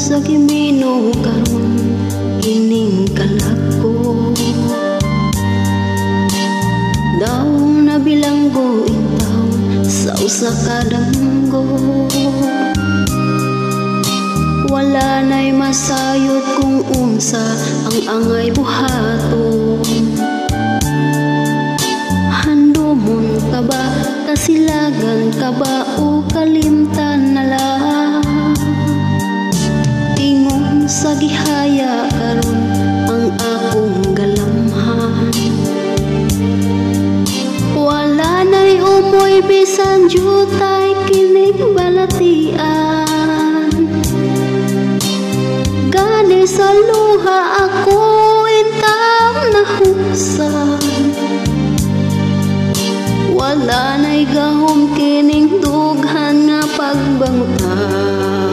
sa gimino karon kining kalag ko. Daw na bilanggo intaw sa usa ka danggo. Wala na'y masayod kung unsa ang angay buhaton. Handumon ka ba, kasilagan ka ba o kalimtan na lang? Ingon sa gihaya karon ang akong galamhan. Wala na'y umoy bisan jutay kinig balatian. Gani sa luha ako intang nahusan. Wala na'y gahom kining dughan nga pagbangutan.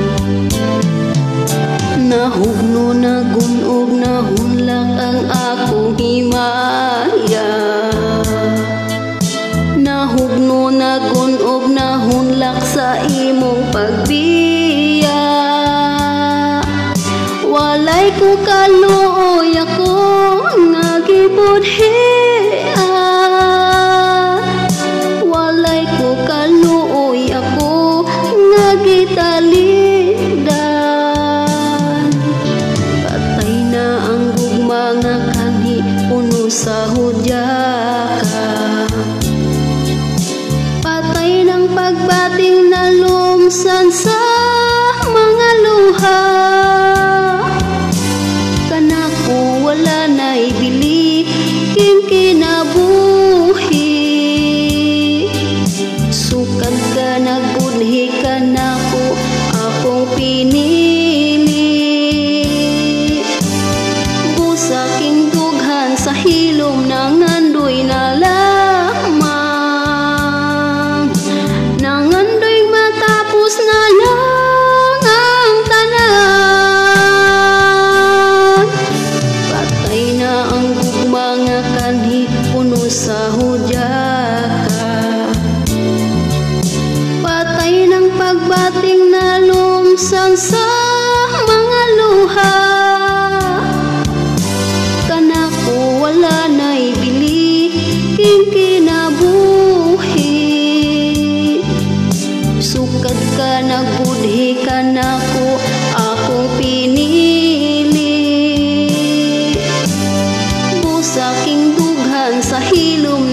Nahugno na gunog na hunlak ang akong himaya. Nahugno na gunog na hunlak sa imong pagbiya. Walay ko kaluoy ako nga gibudhian. Walay ko kaluoy ako nga gitalidan. Patay na ang gugma nga kanhi puno sa hudya ka. Patay ng pagbating na lumsan sa mga luha. Kanako wala na'y bili king kinabuhi. Sukad ka nagbudhi ka nako akong pinili. Busaking dughan sa hilom nangandoy na lamang. Nangandoy matapos na lang ang tanan. Patay na ang gugma nga kanhi puno sa hudya ka. Patay ng pagbating na lumsan sa mga luha. Kanako wala na'y bili king kinabuhi. Sukad ka nagbudhi ka nako akong pinili. Busaking dughan sa hilom